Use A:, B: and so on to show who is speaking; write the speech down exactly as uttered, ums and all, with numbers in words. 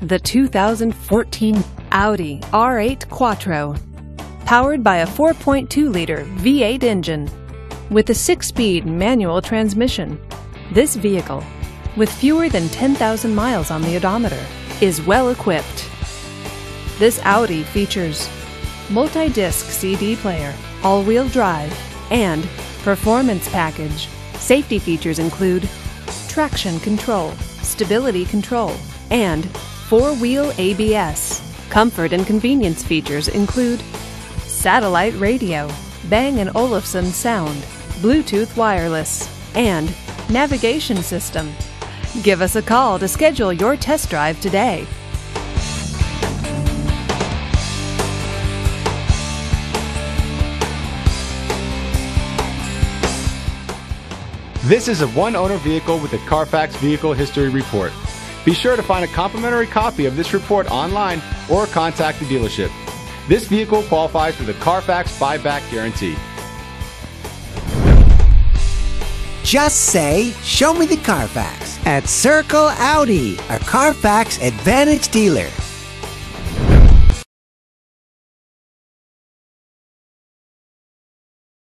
A: The two thousand fourteen Audi R eight Quattro, powered by a four point two liter V eight engine with a six-speed manual transmission. This vehicle, with fewer than ten thousand miles on the odometer, is well equipped. This Audi features multi-disc C D player, all-wheel drive, and performance package. Safety features include traction control, stability control, and four-wheel A B S. Comfort and convenience features include satellite radio, Bang and Olufsen sound, Bluetooth wireless, and navigation system. Give us a call to schedule your test drive today.
B: This is a one-owner vehicle with a Carfax Vehicle History Report. Be sure to find a complimentary copy of this report online or contact the dealership. This vehicle qualifies for the Carfax Buyback Guarantee.
C: Just say, "Show me the Carfax" at Circle Audi, a Carfax Advantage dealer.